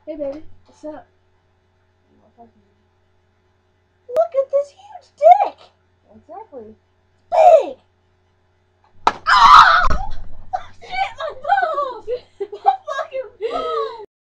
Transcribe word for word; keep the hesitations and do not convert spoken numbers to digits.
Hey baby, what's up? Look at this huge dick! Exactly. Big!